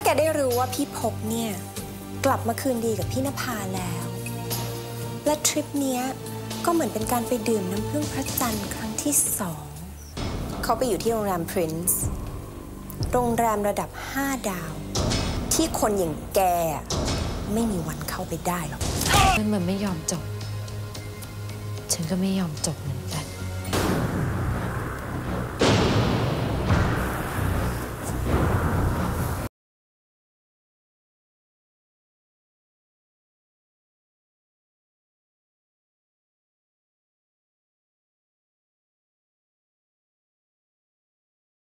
แกได้รู้ว่าพี่ภพเนี่ยกลับมาคืนดีกับพี่นภาแล้ว และทริปเนี้ยก็เหมือนเป็นการไปดื่มน้ำผึ้งพระจันทร์ครั้งที่2เขาไปอยู่ที่โรงแรม Prince โรงแรมระดับ5 ดาวที่คนอย่างแกไม่มีวันเข้าไปได้หรอกมันไม่ยอมจบฉันก็ไม่ยอมจบเหมือนกัน